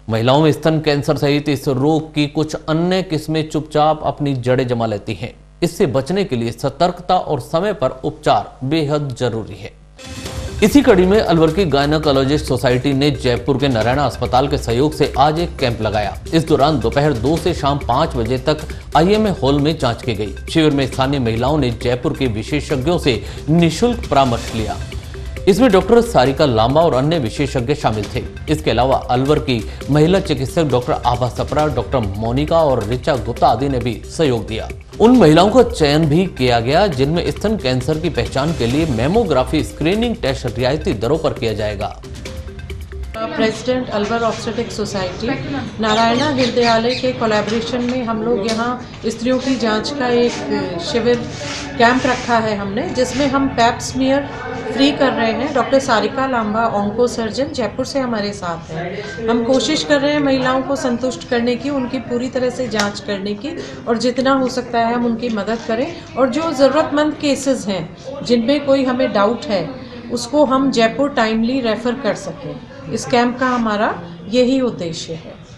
महिलाओं में स्तन कैंसर सहित इस रोग की कुछ अन्य किस्में चुपचाप अपनी जड़ें जमा लेती हैं। इससे बचने के लिए सतर्कता और समय पर उपचार बेहद जरूरी है। इसी कड़ी में अलवर की गायनेकोलॉजिस्ट सोसाइटी ने जयपुर के नारायणा अस्पताल के सहयोग से आज एक कैंप लगाया। इस दौरान दोपहर 2 से शाम 5 बजे तक IMA हॉल में जांच की गई। शिविर में स्थानीय महिलाओं ने जयपुर के विशेषज्ञों से निःशुल्क परामर्श लिया। इसमें डॉक्टर सारिका लांबा और अन्य विशेषज्ञ शामिल थे। इसके अलावा अलवर की महिला चिकित्सक डॉक्टर आभा सप्रा, डॉक्टर मोनिका और ऋचा गुप्ता आदि ने भी सहयोग दिया। उन महिलाओं का चयन भी किया गया जिनमें स्तन कैंसर की पहचान के लिए मैमोग्राफी स्क्रीनिंग टेस्ट रियायती दरों पर किया जाएगा। President Alwar obstetric society Narayana Vidyalaya के कोलैबोरेशन में हम लोग यहाँ स्त्रियों की जांच का एक शिविर कैंप रखा है हमने, जिसमें हम पैप स्मीयर फ्री कर रहे हैं। Doctor Sarika Lamba onco surgeon Jaipur से हमारे साथ हैं। हम कोशिश कर रहे हैं महिलाओं को संतुष्ट करने की, उनकी पूरी तरह से जांच करने की, और जितना हो सकता है हम उनकी मदद करें। और जो ज़रूरतमंद केसेस हैं जिनमें कोई हमें डाउट है उसको हम जयपुर टाइमली रेफ़र कर सकें। इस कैंप का हमारा यही उद्देश्य है।